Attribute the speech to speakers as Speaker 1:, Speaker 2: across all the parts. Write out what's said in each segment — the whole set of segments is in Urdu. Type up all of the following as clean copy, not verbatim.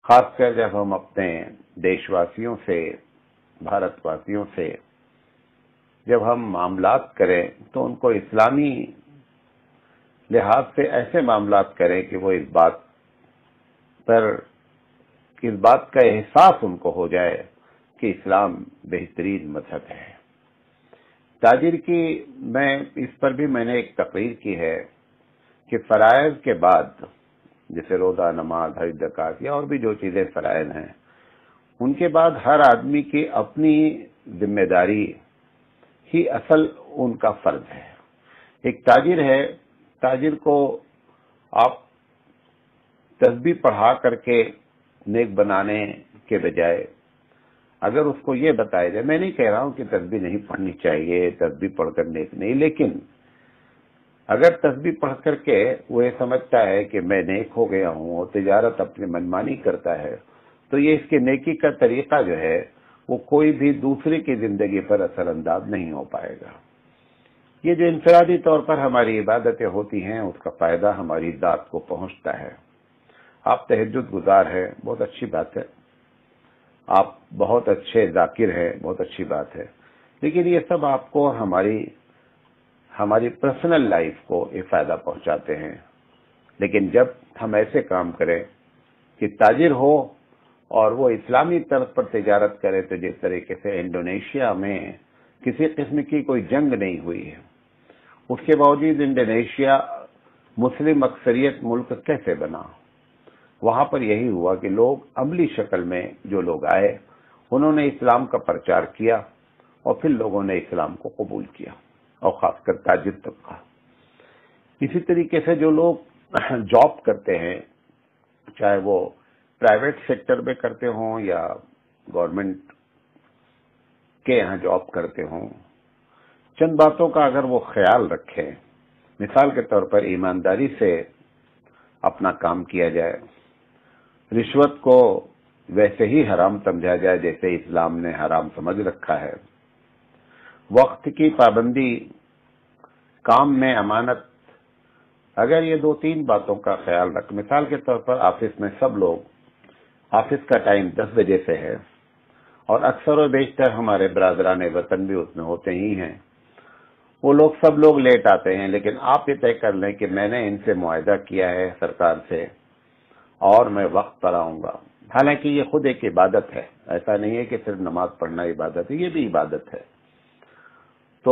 Speaker 1: خاص کر جب ہم اپنے دیشواسیوں سے، بھارت واسیوں سے جب ہم معاملات کریں تو ان کو اسلامی لحاظ سے ایسے معاملات کریں کہ وہ اس بات کا احساس ان کو ہو جائے کہ اسلام بہترین مذہب ہے۔ تاجر کی اس پر بھی میں نے ایک تقریر کی ہے کہ فرائض کے بعد جیسے روزہ، نماز، حج، زکات یا اور بھی جو چیزیں فرائض ہیں، ان کے بعد ہر آدمی کی اپنی ذمہ داری ہی اصل ان کا فرض ہے۔ ایک تاجر ہے، تاجر کو آپ تسبیح پڑھا کر کے نیک بنانے کے بجائے اگر اس کو یہ بتایا جائے، میں نہیں کہہ رہا ہوں کہ تسبیح نہیں پڑھنی چاہیے، تسبیح پڑھ کر نیک نہیں، لیکن اگر تسبیح پڑھ کر کے وہ یہ سمجھتا ہے کہ میں نیک ہو گیا ہوں اور تجارت اپنی منمانی کرتا ہے، تو یہ اس کے نیکی کا طریقہ جو ہے وہ کوئی بھی دوسرے کی زندگی پر اثر انداز نہیں ہو پائے گا۔ یہ جو انفرادی طور پر ہماری عبادتیں ہوتی ہیں اس کا فائدہ ہماری ذات کو پہنچتا ہے۔ آپ تہجد گزار ہیں، بہت اچھی بات ہے، آپ بہت اچھے ذاکر ہیں، بہت اچھی بات ہے، لیکن یہ سب آپ کو ہماری پرسنل لائف کو یہ فائدہ پہنچاتے ہیں۔ لیکن جب ہم ایسے کام کریں کہ تاجر ہو اور وہ اسلامی طرز پر تجارت کرے، تو جس طریقے سے انڈونیشیا میں کسی قسم کی کوئی جنگ نہیں ہوئی ہے، اس کے باوجود انڈونیشیا مسلم اکثریت ملک کیسے بنا؟ وہاں پر یہی ہوا کہ لوگ عملی شکل میں جو لوگ آئے انہوں نے اسلام کا پرچار کیا اور پھر لوگوں نے اسلام کو قبول کیا، اور خاص کر تاجر طبقہ۔ اسی طریقے سے جو لوگ جاب کرتے ہیں، چاہے وہ پرائیویٹ سیکٹر میں کرتے ہوں یا گورنمنٹ کے یہاں جاب کرتے ہوں، چند باتوں کا اگر وہ خیال رکھیں، مثال کے طور پر ایمانداری سے اپنا کام کیا جائے، رشوت کو ویسے ہی حرام سمجھا جائے جیسے اسلام نے حرام سمجھ رکھا ہے، وقت کی پابندی، کام میں امانت، اگر یہ 2-3 باتوں کا خیال رکھ، مثال کے طور پر آفس میں سب لوگ، آفس کا ٹائم 10 بجے سے ہے اور اکثر و بیشتر ہمارے برادران وطن بھی اس میں ہوتے ہی ہیں، وہ لوگ سب لوگ لیٹ آتے ہیں، لیکن آپ یہ طے کر لیں کہ میں نے ان سے معاہدہ کیا ہے سرکار سے اور میں وقت پر آؤں گا۔ حالانکہ یہ خود ایک عبادت ہے، ایسا نہیں ہے کہ صرف نماز پڑھنا عبادت ہے، یہ بھی عبادت ہے۔ تو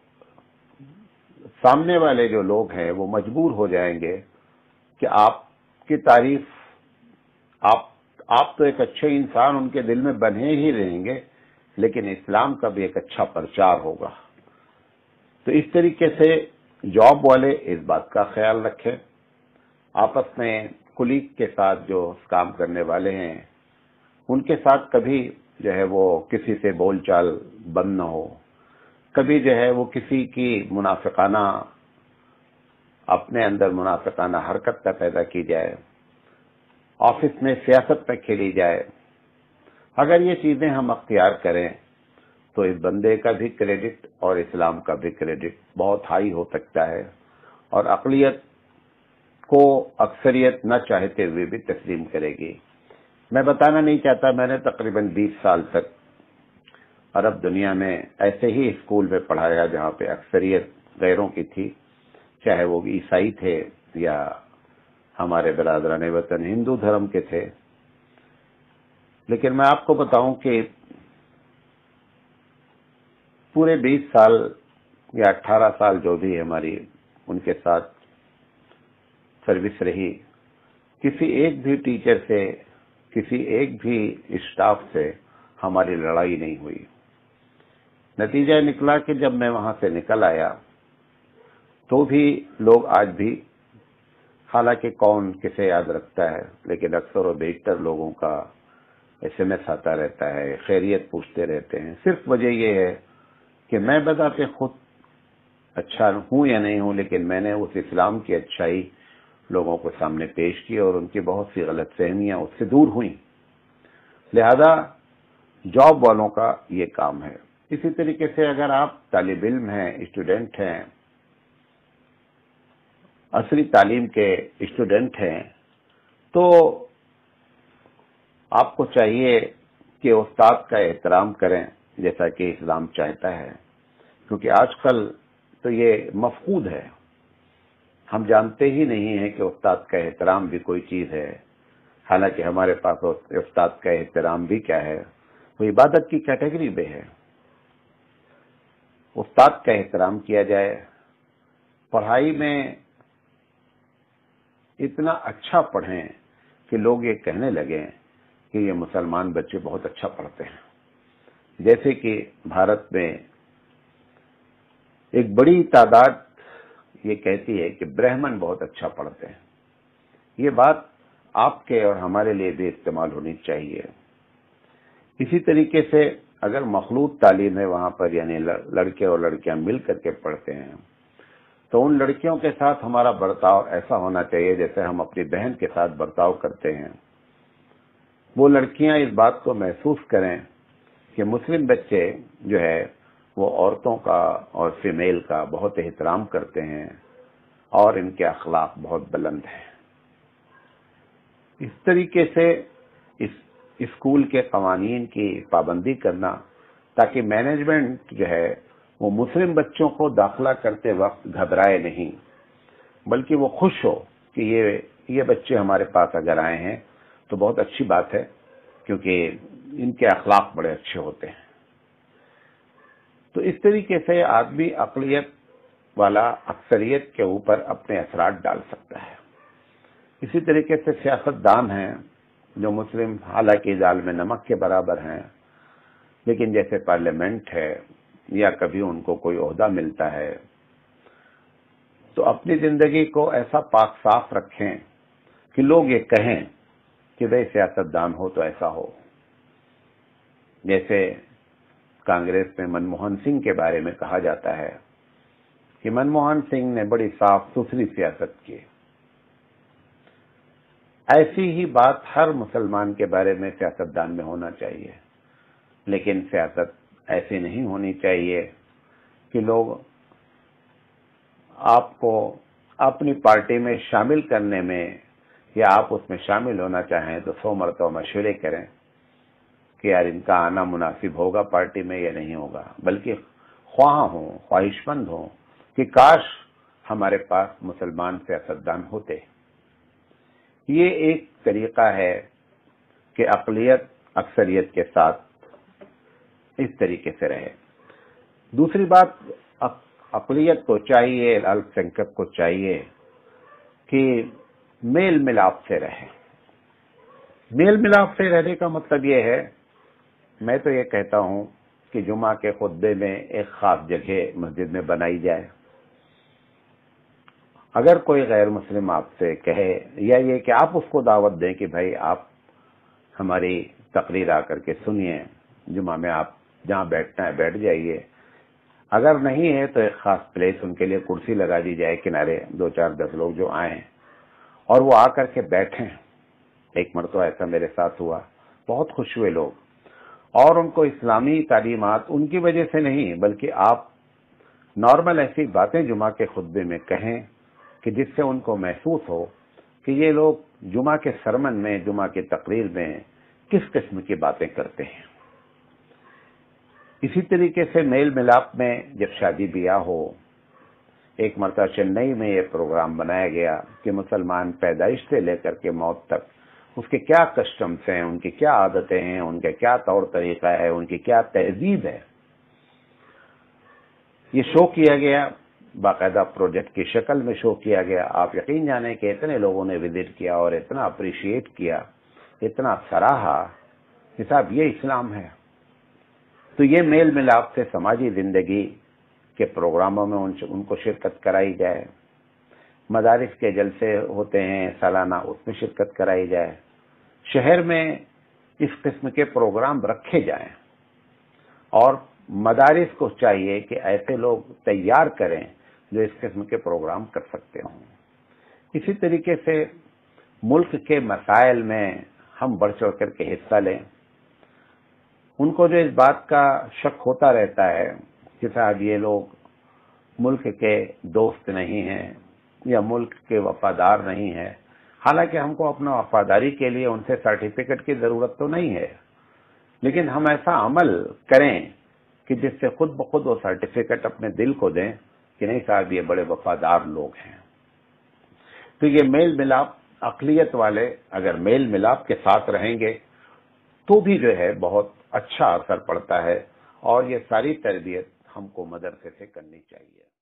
Speaker 1: سامنے والے جو لوگ ہیں وہ مجبور ہو جائیں گے کہ آپ کی تعریف، آپ تو ایک اچھے انسان ان کے دل میں بنے ہی رہیں گے، لیکن اسلام کا بھی ایک اچھا پرچار ہوگا۔ تو اس طریقے سے جاب والے اس بات کا خیال رکھیں، آپس میں کلیگ کے ساتھ جو کام کرنے والے ہیں ان کے ساتھ کبھی جو ہے وہ کسی سے بول چال بند نہ ہو، کبھی جو ہے وہ کسی کی اپنے اندر منافقانہ حرکت نہ پیدا کی جائے، آفس میں سیاست نہ کھیلی جائے۔ اگر یہ چیزیں ہم اختیار کریں تو اس بندے کا بھی کریڈٹ اور اسلام کا بھی کریڈٹ بہت ہائی ہو سکتا ہے، اور اقلیت کو اکثریت نہ چاہتے ہوئے بھی تسلیم کرے گی۔ میں بتانا نہیں چاہتا، میں نے تقریباً 20 سال تک عرب دنیا میں ایسے ہی اسکول میں پڑھایا جہاں پہ اکثریت غیروں کی تھی، چاہے وہ عیسائی تھے یا ہمارے برادران وطن ہندو دھرم کے تھے۔ لیکن میں آپ کو بتاؤں کہ پورے 20 سال یا 18 سال جو بھی ہماری ان کے ساتھ سروس رہی، کسی ایک بھی ٹیچر سے، کسی ایک بھی اسٹاف سے ہماری لڑائی نہیں ہوئی۔ نتیجہ نکلا کہ جب میں وہاں سے نکل آیا تو بھی لوگ آج بھی، حالانکہ کون کسے یاد رکھتا ہے، لیکن اکثر و بیشتر لوگوں کا SMS آتا رہتا ہے، خیریت پوچھتے رہتے ہیں۔ صرف وجہ یہ ہے کہ میں بذات خود اچھا ہوں یا نہیں ہوں، لیکن میں نے اس اسلام کی اچھائی لوگوں کو سامنے پیش کی اور ان کی بہت سی غلط فہمیاں اس سے دور ہوئیں۔ لہذا جاب والوں کا یہ کام ہے۔ اسی طریقے سے اگر آپ طالب علم ہیں، اسٹوڈنٹ ہیں، عصری تعلیم کے اسٹوڈنٹ ہیں، تو آپ کو چاہیے کہ استاد کا احترام کریں جیسا کہ اسلام چاہتا ہے، کیونکہ آج کل تو یہ مفقود ہے، ہم جانتے ہی نہیں ہیں کہ استاد کا احترام بھی کوئی چیز ہے، حالانکہ ہمارے پاس استاد کا احترام بھی کیا ہے، وہ عبادت کی کیٹیگری میں ہے۔ استاد کا احترام کیا جائے، پڑھائی میں اتنا اچھا پڑھیں کہ لوگ یہ کہنے لگیں کہ یہ مسلمان بچے بہت اچھا پڑھتے ہیں۔ جیسے کہ بھارت میں ایک بڑی تعداد یہ کہتی ہے کہ برہمن بہت اچھا پڑھتے ہیں، یہ بات آپ کے اور ہمارے لیے بھی استعمال ہونی چاہیے۔ اسی طریقے سے اگر مخلوط تعلیم ہے وہاں پر، یعنی لڑکے اور لڑکیاں مل کر کے پڑھتے ہیں، تو ان لڑکیوں کے ساتھ ہمارا برتاؤ ایسا ہونا چاہیے جیسے ہم اپنی بہن کے ساتھ برتاؤ کرتے ہیں۔ وہ لڑکیاں اس بات کو محسوس کریں کہ مسلم بچے جو ہے وہ عورتوں کا اور فیمیل کا بہت احترام کرتے ہیں اور ان کے اخلاق بہت بلند ہیں۔ اس طریقے سے اس اسکول کے قوانین کی پابندی کرنا تاکہ مینجمنٹ جو ہے وہ مسلم بچوں کو داخلہ کرتے وقت گھبرائے نہیں، بلکہ وہ خوش ہو کہ یہ بچے ہمارے پاس اگر آئے ہیں تو بہت اچھی بات ہے، کیونکہ ان کے اخلاق بڑے اچھے ہوتے ہیں۔ تو اس طریقے سے آدمی اقلیت والا اکثریت کے اوپر اپنے اثرات ڈال سکتا ہے۔ اسی طریقے سے سیاست دان ہیں جو مسلم حالانکہ دال میں نمک کے برابر ہیں، لیکن جیسے پارلیمنٹ ہے یا کبھی ان کو کوئی عہدہ ملتا ہے تو اپنی زندگی کو ایسا پاک صاف رکھیں کہ لوگ یہ کہیں کہ بھئی سیاست دان ہو تو ایسا ہو۔ جیسے کانگریس میں منموہن سنگھ کے بارے میں کہا جاتا ہے کہ منموہن سنگھ نے بڑی صاف ستھری سیاست کی۔ ایسی ہی بات ہر مسلمان کے بارے میں سیاستدان میں ہونا چاہیے، لیکن سیاست ایسی نہیں ہونی چاہیے کہ لوگ آپ کو اپنی پارٹی میں شامل کرنے میں یا آپ اس میں شامل ہونا چاہیں تو 100 مرتبہ مشورے کریں کہ یار ان کا آنا مناسب ہوگا پارٹی میں یا نہیں ہوگا، بلکہ خواہاں ہوں، خواہش مند ہوں کہ کاش ہمارے پاس مسلمان سیاستدان ہوتے۔ یہ ایک طریقہ ہے کہ اقلیت اکثریت کے ساتھ اس طریقے سے رہے۔ دوسری بات، اقلیت کو چاہیے، الپ سنکھیک کو چاہیے کہ میل ملاپ سے رہے۔ میل ملاپ سے رہنے کا مطلب یہ ہے، میں تو یہ کہتا ہوں کہ جمعہ کے خطبے میں ایک خاص جگہ مسجد میں بنائی جائے۔ اگر کوئی غیر مسلم آپ سے کہے یا یہ کہ آپ اس کو دعوت دیں کہ بھائی آپ ہماری تقریر آ کر کے سنیے، جمعہ میں آپ جہاں بیٹھنا ہے بیٹھ جائیے، اگر نہیں ہے تو ایک خاص پلیس ان کے لیے کرسی لگا دی جائے کنارے، 2-4-10 لوگ جو آئیں اور وہ آ کر کے بیٹھیں۔ ایک مرتبہ ایسا میرے ساتھ ہوا، بہت خوش ہوئے لوگ، اور ان کو اسلامی تعلیمات ان کی وجہ سے نہیں بلکہ آپ نارمل ایسی باتیں جمعہ کے خطبے میں کہیں کہ جس سے ان کو محسوس ہو کہ یہ لوگ جمعہ کے سرمن میں، جمعہ کی تقریر میں کس قسم کی باتیں کرتے ہیں۔ اسی طریقے سے میل ملاپ میں جب شادی بیاہ ہو، ایک مرتبہ چنئی میں یہ پروگرام بنایا گیا کہ مسلمان پیدائش سے لے کر کے موت تک اس کے کیا کسٹمز ہیں، ان کی کیا عادتیں ہیں، ان کے کیا طور طریقہ ہے، ان کی کیا تہذیب ہے۔ یہ شو کیا گیا، باقاعدہ پروجیکٹ کی شکل میں شو کیا گیا۔ آپ یقین جانیں کہ اتنے لوگوں نے وزٹ کیا اور اتنا اپریشیٹ کیا، اتنا سراہا کہ صاحب یہ اسلام ہے۔ تو یہ میل ملاپ سے سماجی زندگی کے پروگراموں میں ان کو شرکت کرائی جائے، مدارس کے جلسے ہوتے ہیں سالانہ، اس میں شرکت کرائی جائے، شہر میں اس قسم کے پروگرام رکھے جائیں، اور مدارس کو چاہیے کہ ایسے لوگ تیار کریں جو اس قسم کے پروگرام کر سکتے ہوں۔ اسی طریقے سے ملک کے مسائل میں ہم بڑھ چڑھ کر کے حصہ لیں۔ ان کو جو اس بات کا شک ہوتا رہتا ہے کہ صاحب یہ لوگ ملک کے دوست نہیں ہیں یا ملک کے وفادار نہیں ہیں، حالانکہ ہم کو اپنا وفاداری کے لیے ان سے سرٹیفکیٹ کی ضرورت تو نہیں ہے، لیکن ہم ایسا عمل کریں کہ جس سے خود بخود وہ سرٹیفکیٹ اپنے دل کو دیں کہ نہیں صاحب یہ بڑے وفادار لوگ ہیں۔ تو یہ میل ملاپ، اقلیت والے اگر میل ملاپ کے ساتھ رہیں گے تو بھی جو ہے بہت اچھا اثر پڑتا ہے، اور یہ ساری تربیت ہم کو مدرسے سے کرنی چاہیے۔